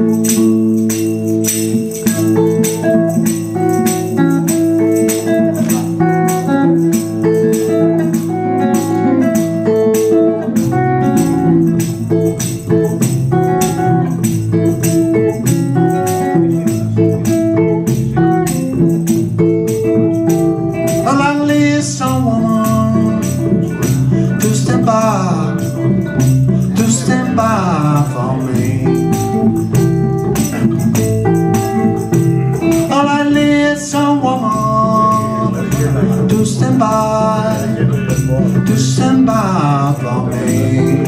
Stand by for me. All I need is some woman to stand by for me.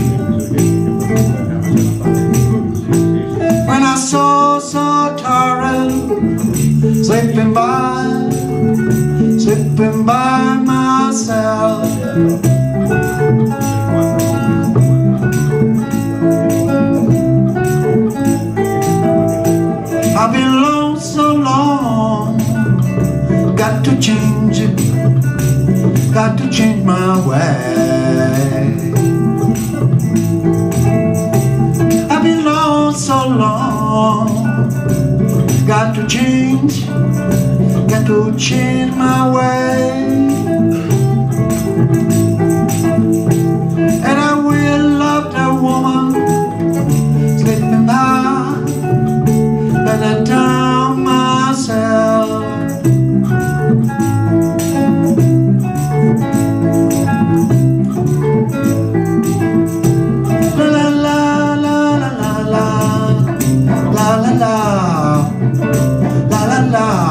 When I saw so tired, slipping by myself, I've been alone so long, got to change it, got to change my way. I've been alone so long, got to change my way. And I will love that woman slipping by the time myself. La la la la la la la la la la la la.